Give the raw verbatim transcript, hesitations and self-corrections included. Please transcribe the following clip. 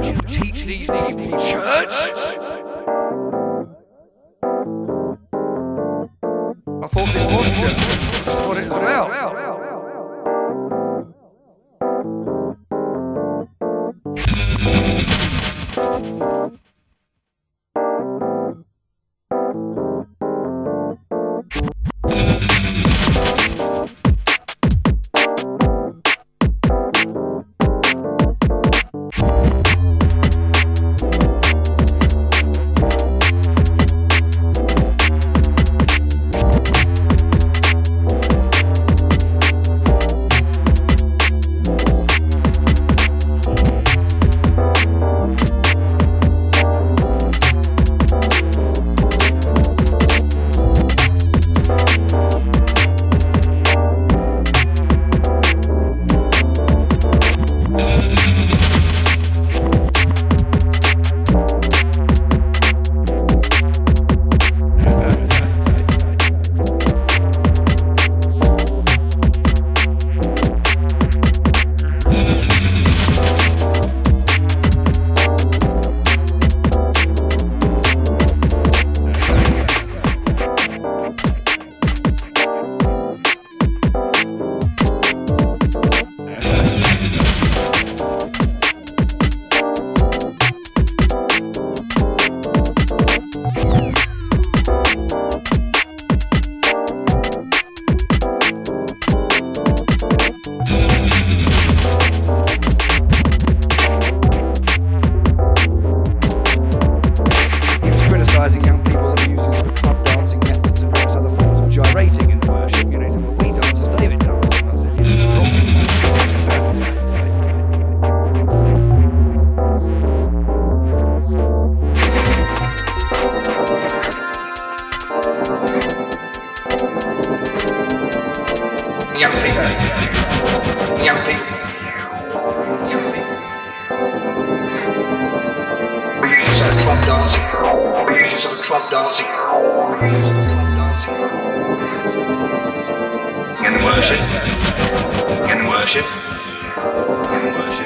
you teach these people church? I thought this was church. This is what it's about. Young people that are using sort of club dancing methods and various other forms of gyrating in the worship. You know, he said, well, we dance as David danced. And I said, yeah, drop young people, young people, young people. We use this as club dancing. We use this as club dancing. In the worship. In the worship. In the worship.